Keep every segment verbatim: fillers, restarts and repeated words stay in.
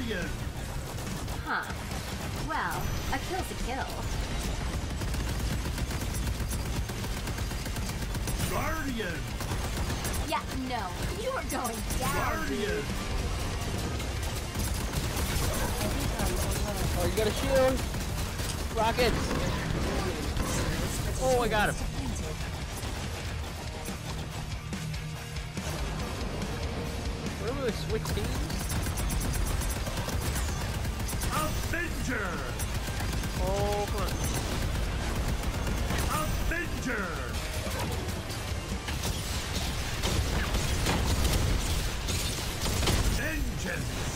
Guardian! Huh. Well, a kill's a kill. Guardian! Yeah, no. You're going down. Guardian! Oh, you got a shield. Rockets. Oh, I got him. Remember we switch teams? Avenger! Oh, come on. Avenger! Vengeance!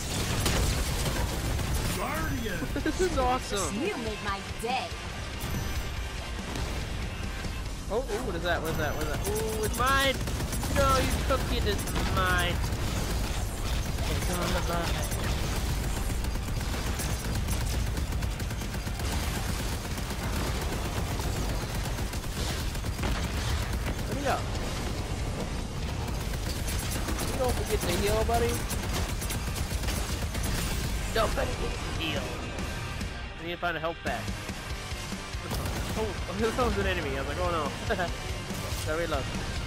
Guardian! This is awesome. You made my day. Oh, oh, what is that? What is that? What is that? Oh, it's mine! No, you took it. It's mine. It's on the line. Where'd he go? You don't forget to heal, buddy. Nobody gets to heal. I need to find a health pack. Oh, that was an enemy. I was like, oh no. Gotta reload.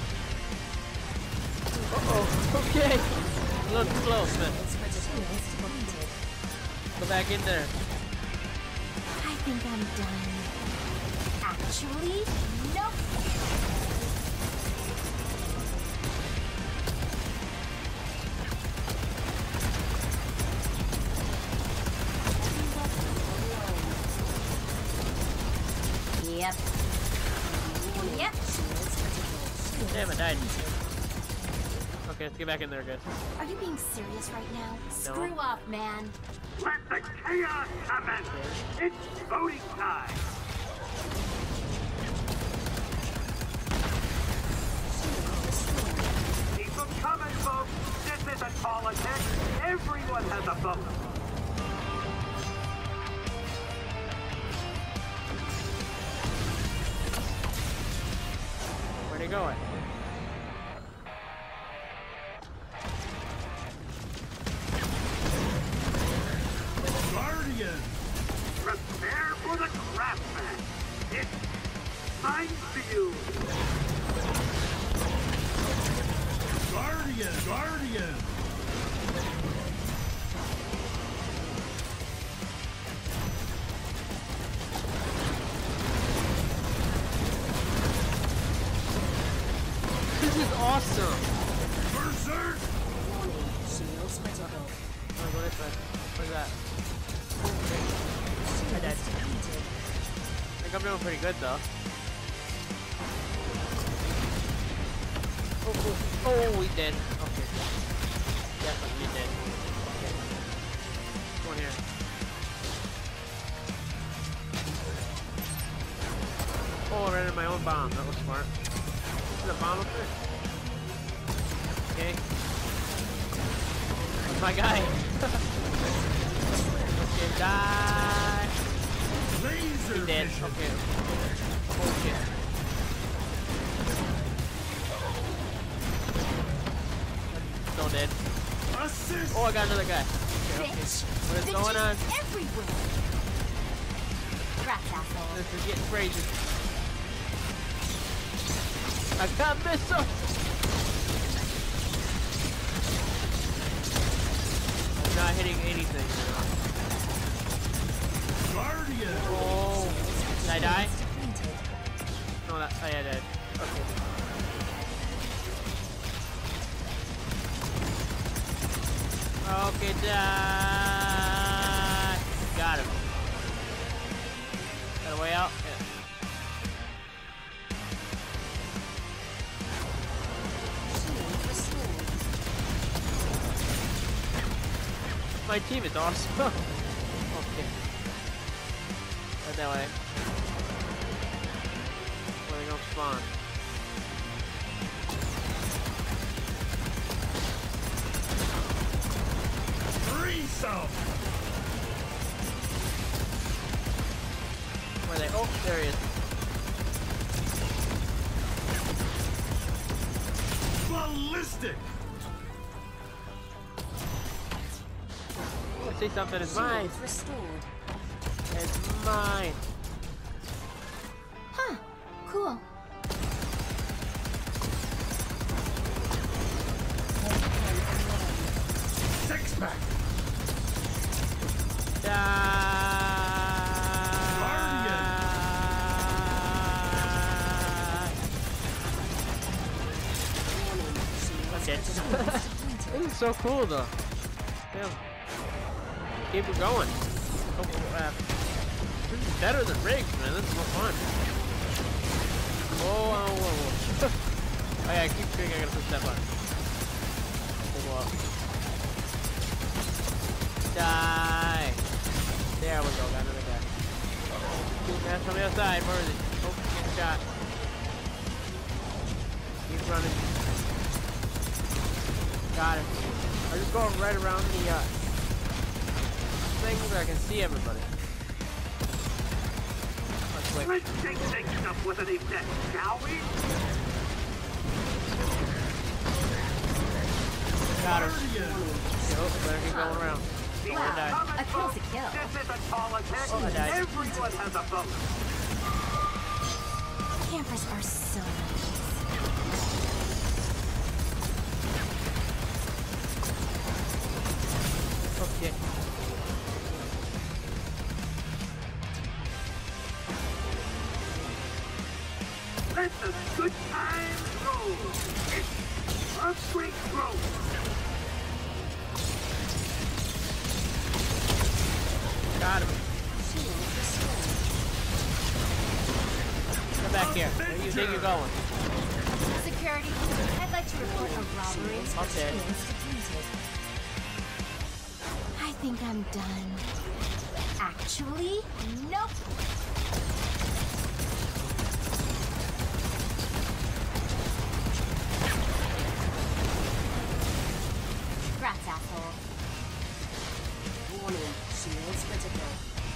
Uh-oh, okay. A little too close, man. Go back in there. I think I'm done. Actually, nope. Yep. Yep. Damn, I died. Okay, let's get back in there, guys. Are you being serious right now? Screw off, man. Let the chaos commence! It's voting time! Keep them coming, folks! This isn't politics! Everyone has a vote! Where'd he go at? Guardian! Prepare for the craftsman! It's Minefield! Guardian! Guardian! This is awesome! Berserk! Oh, what is that? What is that? I died. I think I'm doing pretty good though. Oh, oh, oh, we dead. Okay. Definitely dead. Okay. Come on here. Oh, I ran into my own bomb. That was smart. Is a bomb up there? Okay. That's my guy. Okay, die. Laser He's dead. vision. Okay. Oh shit. Still dead. Assist! Oh, I got another guy. Okay, okay. Bitch. What is going on? Bitches everywhere. Rats, asshole. This is getting crazy. I got missile. I'm not hitting anything. Guardian! Oh, did I die? No, not. Oh, yeah, I died. Okay. Okay, die. Got him. Got a way out? Yeah. My team is awesome. Okay. Right that way. Where they gonna spawn? Threesome! Where they? Oh, there he is. Ballistic! I say something, it's mine. Shields restored. It's mine. Huh. Cool. Six pack. Okay. This is so cool though. Damn. Keep it going. Oh, uh, this is better than rigs, man. This is more fun. Whoa, whoa, whoa, whoa. Oh yeah, I keep thinking I gotta push that button. Go up. Die! There we go, got another guy. That's on the other side, where is it? Oh, get shot. Keep running. Got it. I'm just going right around the uh, thing where I can see everybody. Let's wait. Let's take things up with an event, shall we? Got her. Oh, better keep going around. Don't wanna die. Wow, a kill's a kill. This isn't politics. Oh, I died. Everyone has a vote. Campers are so nice. Okay. Let the good times roll. It's a great growth. Got him. Come back here. Where do you think you're going? Security, I'd like to report a robbery. Okay. I think I'm done. Actually, nope. Rats, asshole. Warning, shields critical.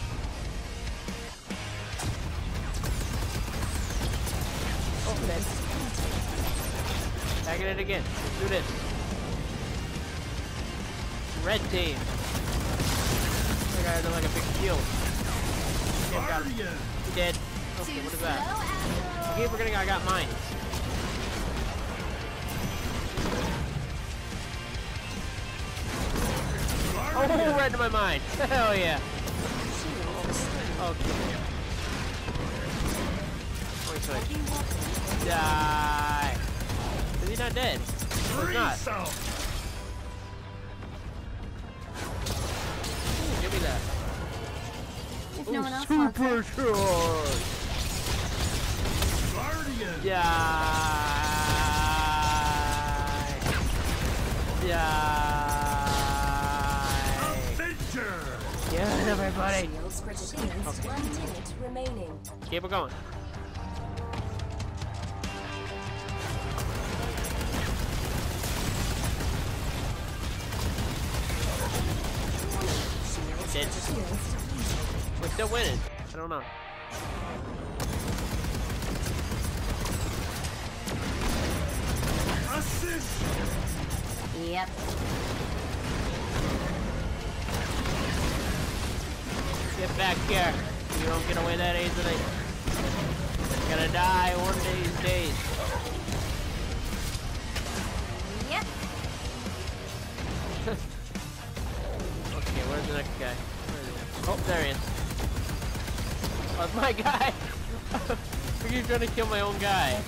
Oh, that's... Tagging it again. Let's do this. Red team. That guy has like a big shield. Okay, got him. He dead. Okay, what is that? Okay, we're gonna. I got mine. Oh, right to my mind. Hell yeah. Okay. Wait, wait. Die. Is he not dead? No, he's not. Ooh, give me that. If no Ooh, one else wants super it. charge. Guardian. Die. Die. Avenger. Yeah, everybody. Shields critical. Okay. One minute remaining. Keep it going. Dead. We're still winning. I don't know. Assist. Yep. Get back here. You don't get away that easily. You're gonna die one of these days. Yep. Okay, where's the next guy? Where is he? Oh, there he is. Oh, it's my guy! I keep trying to kill my own guy.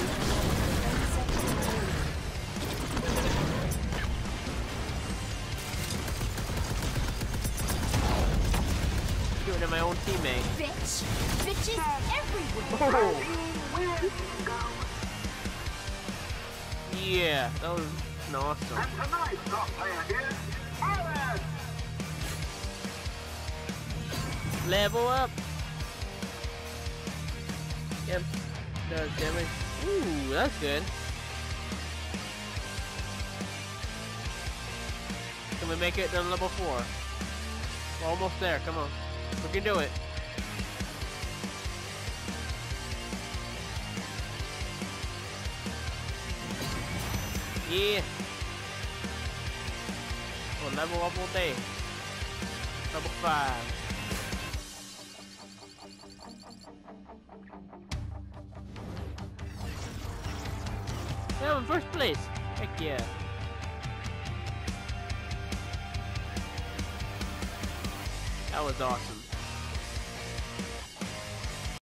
Doing it to my own teammate. Bitch. Bitches everywhere. Oh! Yeah, that was awesome. And tonight's top player is Alan. Level up! Yep. Does damage. Ooh, that's good. Can we make it to level four? We're almost there, come on. We can do it. Yeah. We'll level up all day. Level five. Yeah, I'm in first place. Heck yeah. That was awesome.